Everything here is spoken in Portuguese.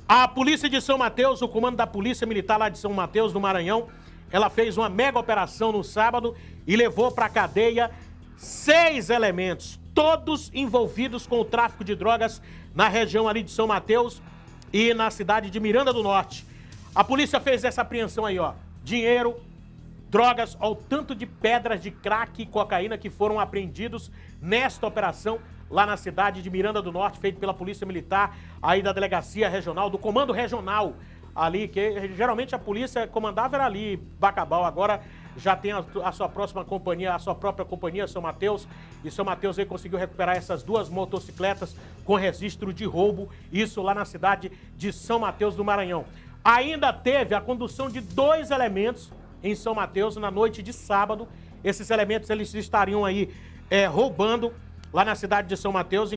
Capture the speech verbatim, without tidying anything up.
A polícia de São Mateus, o comando da polícia militar lá de São Mateus, do Maranhão, ela fez uma mega operação no sábado e levou para a cadeia seis elementos, todos envolvidos com o tráfico de drogas na região ali de São Mateus e na cidade de Miranda do Norte. A polícia fez essa apreensão aí, ó, dinheiro, drogas, ao tanto de pedras de crack e cocaína que foram apreendidos nesta operação lá na cidade de Miranda do Norte, feito pela Polícia Militar, aí da Delegacia Regional, do Comando Regional, ali, que geralmente a polícia comandava era ali, Bacabal, agora já tem a, a sua próxima companhia, a sua própria companhia, São Mateus, e São Mateus aí conseguiu recuperar essas duas motocicletas com registro de roubo, isso lá na cidade de São Mateus do Maranhão. Ainda teve a condução de dois elementos em São Mateus na noite de sábado. Esses elementos eles estariam aí é, roubando lá na cidade de São Mateus.